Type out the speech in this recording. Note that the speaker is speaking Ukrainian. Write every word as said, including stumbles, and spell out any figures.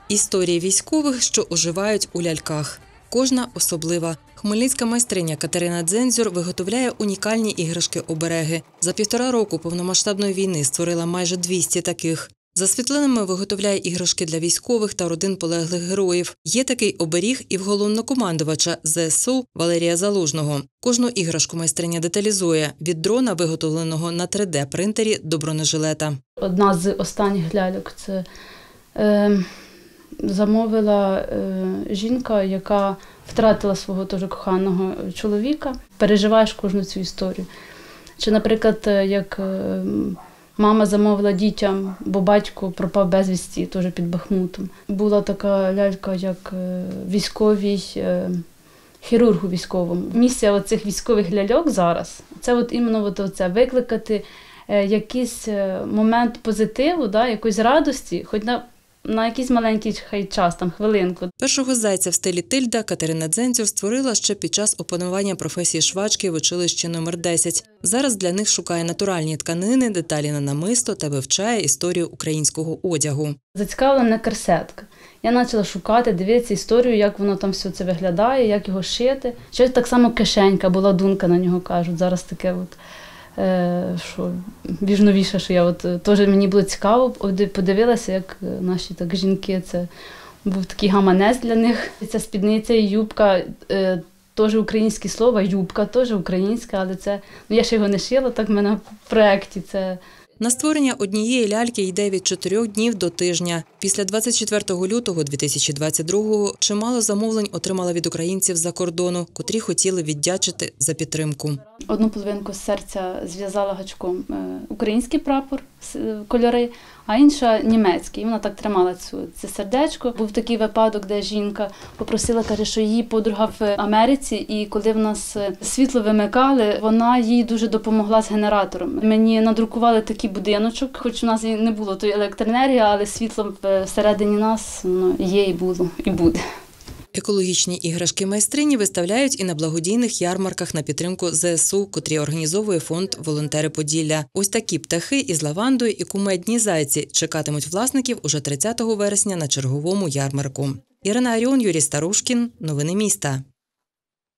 Історії військових, що оживають у ляльках. Кожна особлива. Хмельницька майстриня Катерина Дзензюр виготовляє унікальні іграшки-обереги. За півтора року повномасштабної війни створила майже двісті таких. За світлинами виготовляє іграшки для військових та родин полеглих героїв. Є такий оберіг і в головнокомандувача зе ес у Валерія Залужного. Кожну іграшку майстриня деталізує – від дрона, виготовленого на три де принтері, до бронежилета. Одна з останніх ляльок – це е, замовила е, жінка, яка втратила свого теж коханого чоловіка. Переживаєш кожну цю історію. Чи, наприклад, як е, мама замовила дітям, бо батько пропав безвісті, теж під Бахмутом. Була така лялька, як військовий, хірургу військовому. Місія оцих військових ляльок зараз – це от іменно от оце, викликати якийсь момент позитиву, да, якоїсь радості, хоч на на якийсь маленький хай час, там, хвилинку. Першого зайця в стилі тильда Катерина Дзензюр створила ще під час опанування професії швачки в училищі номер десять. Зараз для них шукає натуральні тканини, деталі на намисто та вивчає історію українського одягу. Зацікавлена керсетка. Я почала шукати, дивитися історію, як воно там все це виглядає, як його шити. Ще так само кишенька, була думка на нього, кажуть. Зараз таке от, що більш новіше, що я от теж мені було цікаво, подивилася, як наші так жінки, це був такий гаманець для них. Ця спідниця і юбка, теж українське слово, юбка теж українська, але це, ну я ще його не шила, так в мене в проєкті це. На створення однієї ляльки йде від чотирьох днів до тижня. Після двадцять четвертого лютого дві тисячі двадцять другого чимало замовлень отримала від українців за кордону, котрі хотіли віддячити за підтримку. Одну половинку серця зв'язала гачком український прапор, кольори, а інша німецький. І вона так тримала цю, це сердечко. Був такий випадок, де жінка попросила, каже, що її подруга в Америці, і коли в нас світло вимикали, вона їй дуже допомогла з генератором. Мені надрукували такий будиночок, хоч у нас і не було тої електроенергії, але світло всередині нас ну, є і було, і буде. Екологічні іграшки майстрині виставляють і на благодійних ярмарках на підтримку зе ес у, котрі організовує фонд «Волонтери Поділля». Ось такі птахи із лавандою і кумедні зайці чекатимуть власників уже тридцятого вересня на черговому ярмарку. Ірина Аріон, Юрій Старушкін. Новини міста.